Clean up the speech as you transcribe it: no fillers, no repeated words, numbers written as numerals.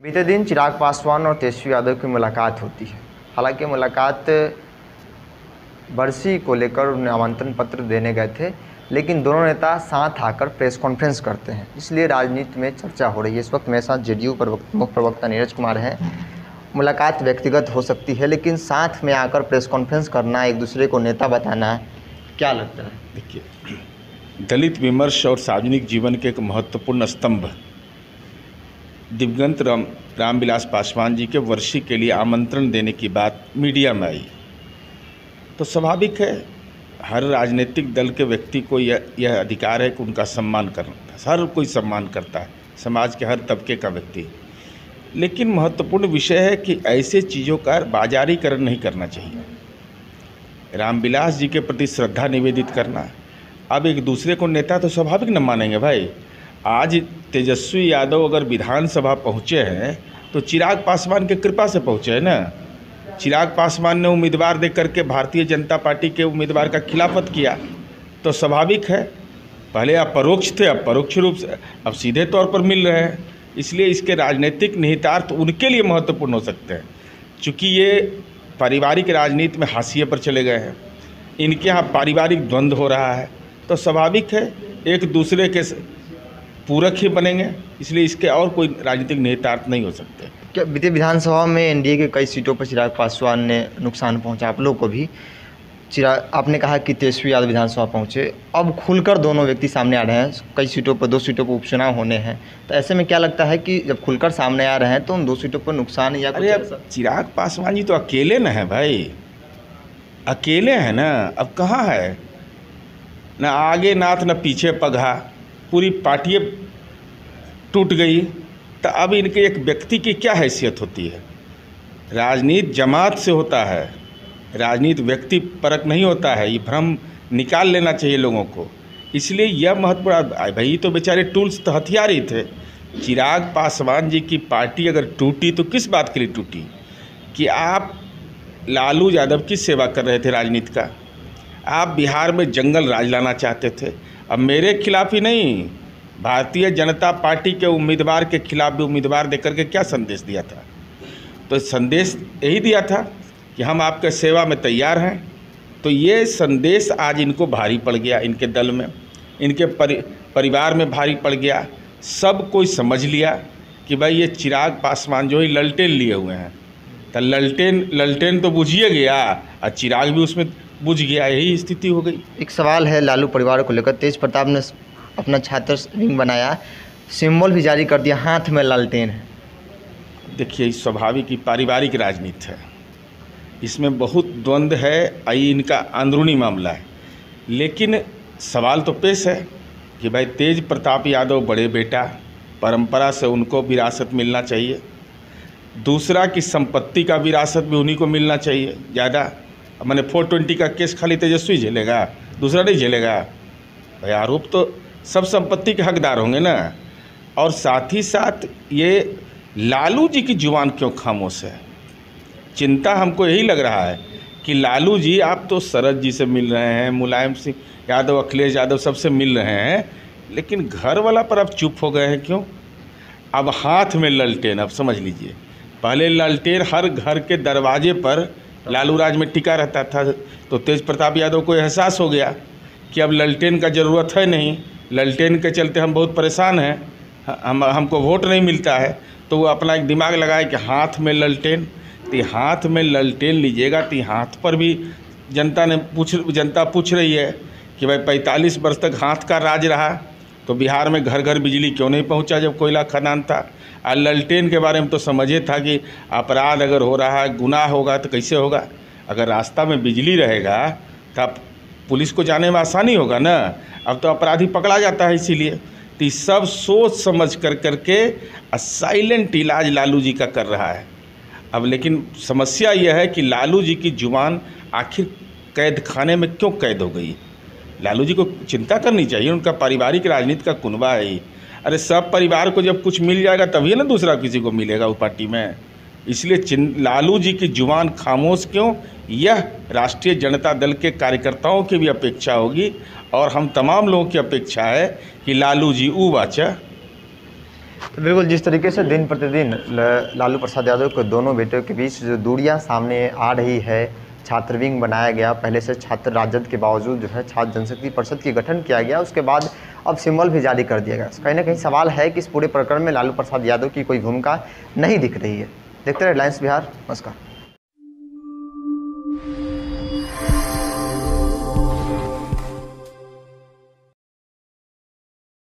बीते दिन चिराग पासवान और तेजस्वी यादव की मुलाकात होती है। हालांकि मुलाकात बरसी को लेकर उन्हें आमंत्रण पत्र देने गए थे, लेकिन दोनों नेता साथ आकर प्रेस कॉन्फ्रेंस करते हैं, इसलिए राजनीति में चर्चा हो रही है। इस वक्त मेरे साथ जेडीयू मुख्य प्रवक्ता नीरज कुमार हैं। मुलाकात व्यक्तिगत हो सकती है, लेकिन साथ में आकर प्रेस कॉन्फ्रेंस करना, एक दूसरे को नेता बताना, क्या लगता है? देखिए, दलित विमर्श और सार्वजनिक जीवन के एक महत्वपूर्ण स्तंभ दिवंगत रामविलास पासवान जी के वर्षी के लिए आमंत्रण देने की बात मीडिया में आई तो स्वाभाविक है, हर राजनीतिक दल के व्यक्ति को यह अधिकार है कि उनका सम्मान करना। हर कोई सम्मान करता है, समाज के हर तबके का व्यक्ति। लेकिन महत्वपूर्ण विषय है कि ऐसे चीज़ों का बाजारीकरण नहीं करना चाहिए। रामविलास जी के प्रति श्रद्धा निवेदित करना, अब एक दूसरे को नेता तो स्वाभाविक न मानेंगे भाई। आज तेजस्वी यादव अगर विधानसभा पहुँचे हैं तो चिराग पासवान के कृपा से पहुँचे हैं ना। चिराग पासवान ने उम्मीदवार दे करके भारतीय जनता पार्टी के उम्मीदवार का खिलाफत किया, तो स्वाभाविक है, पहले अपरोक्ष थे, अब परोक्ष रूप से अब सीधे तौर पर मिल रहे हैं। इसलिए इसके राजनीतिक निहितार्थ उनके लिए महत्वपूर्ण हो सकते हैं। चूँकि ये पारिवारिक राजनीति में हाशिए पर चले गए हैं, इनके यहाँ पारिवारिक द्वंद्व हो रहा है, तो स्वाभाविक है एक दूसरे के पूरक ही बनेंगे। इसलिए इसके और कोई राजनीतिक निहितार्थ नहीं हो सकते। क्या बीते विधानसभा में एनडीए के कई सीटों पर चिराग पासवान ने नुकसान पहुंचा, आप लोग को भी? आपने कहा कि तेजस्वी यादव विधानसभा पहुंचे, अब खुलकर दोनों व्यक्ति सामने आ रहे हैं। कई सीटों पर, 2 सीटों पर उपचुनाव होने हैं, तो ऐसे में क्या लगता है कि जब खुलकर सामने आ रहे हैं तो उन 2 सीटों पर नुकसान या अरे अब चिराग पासवान जी तो अकेले न है भाई, अकेले हैं ना। अब कहाँ है, न आगे नाथ न पीछे पगहा, पूरी पार्टी टूट गई। तो अब इनके एक व्यक्ति की क्या हैसियत होती है? राजनीति जमात से होता है, राजनीति व्यक्ति परक नहीं होता है। ये भ्रम निकाल लेना चाहिए लोगों को। इसलिए यह महत्वपूर्ण भाई, तो बेचारे टूल्स तो हथियार ही थे। चिराग पासवान जी की पार्टी अगर टूटी तो किस बात के लिए टूटी? कि आप लालू यादव की सेवा कर रहे थे राजनीति का, आप बिहार में जंगल राज लाना चाहते थे। अब मेरे खिलाफ ही नहीं, भारतीय जनता पार्टी के उम्मीदवार के खिलाफ भी उम्मीदवार देकर के क्या संदेश दिया था? तो संदेश यही दिया था कि हम आपके सेवा में तैयार हैं। तो ये संदेश आज इनको भारी पड़ गया, इनके दल में, इनके परिवार में भारी पड़ गया। सब कोई समझ लिया कि भाई ये चिराग पासवान जो ही ललटेन लिए हुए हैं, तो ललटेन तो बुझिए गया और चिराग भी उसमें बुझ गया, यही स्थिति हो गई। एक सवाल है लालू परिवार को लेकर। तेज प्रताप ने अपना छात्र विंग बनाया, सिंबल भी जारी कर दिया, हाथ में लालटेन है। देखिए, स्वाभाविक ही पारिवारिक राजनीति है, इसमें बहुत द्वंद्व है, आई इनका अंदरूनी मामला है। लेकिन सवाल तो पेश है कि भाई तेज प्रताप यादव बड़े बेटा, परंपरा से उनको विरासत मिलना चाहिए। दूसरा कि संपत्ति का विरासत भी उन्हीं को मिलना चाहिए ज़्यादा। मैंने 420 का केस खाली तेजस्वी झेलेगा, दूसरा नहीं झेलेगा भाई। आरोप तो सब संपत्ति के हकदार होंगे ना। और साथ ही साथ ये लालू जी की जुबान क्यों खामोश है? चिंता हमको यही लग रहा है कि लालू जी, आप तो शरद जी से मिल रहे हैं, मुलायम सिंह यादव, अखिलेश यादव सबसे मिल रहे हैं, लेकिन घर वाला पर अब चुप हो गए हैं क्यों? अब हाथ में ललटेन, अब समझ लीजिए। पहले ललटेन हर घर के दरवाजे पर लालू राज में टिका रहता था, तो तेज प्रताप यादव को एहसास हो गया कि अब ललटेन का ज़रूरत है नहीं, ललटेन के चलते हम बहुत परेशान हैं, हमको वोट नहीं मिलता है। तो वो अपना एक दिमाग लगाए कि हाथ में ललटेन। तो हाथ में ललटेन लीजिएगा तो हाथ पर भी जनता पूछ रही है कि भाई 45 वर्ष तक हाथ का राज रहा, तो बिहार में घर घर बिजली क्यों नहीं पहुंचा जब कोयला खदान था? और ललटेन के बारे में तो समझे था कि अपराध अगर हो रहा है, गुनाह होगा तो कैसे होगा? अगर रास्ता में बिजली रहेगा तो पुलिस को जाने में आसानी होगा ना। अब तो अपराधी पकड़ा जाता है। इसीलिए तो सब सोच समझ करके साइलेंट इलाज लालू जी का कर रहा है। अब लेकिन समस्या यह है कि लालू जी की जुबान आखिर कैद खाने में क्यों कैद हो गई? लालू जी को चिंता करनी चाहिए, उनका पारिवारिक राजनीति का कुनबा है। अरे सब परिवार को जब कुछ मिल जाएगा तभी ना दूसरा किसी को मिलेगा वो पार्टी में। इसलिए लालू जी की जुबान खामोश क्यों, यह राष्ट्रीय जनता दल के कार्यकर्ताओं की भी अपेक्षा होगी, और हम तमाम लोगों की अपेक्षा है कि लालू जी ऊ वाचा। तो बिल्कुल जिस तरीके से दिन प्रतिदिन लालू प्रसाद यादव के दोनों बेटों के बीच जो दूरियां सामने आ रही है, छात्र विंग बनाया गया, पहले से छात्र राजद के बावजूद जो है छात्र जनशक्ति परिषद की गठन किया गया, उसके बाद अब सिंबल भी जारी कर दिया गया। कहीं ना कहीं सवाल है कि इस पूरे प्रकरण में लालू प्रसाद यादव की कोई भूमिका नहीं दिख रही है। देखते रहे हेडलाइंस बिहार। नमस्कार।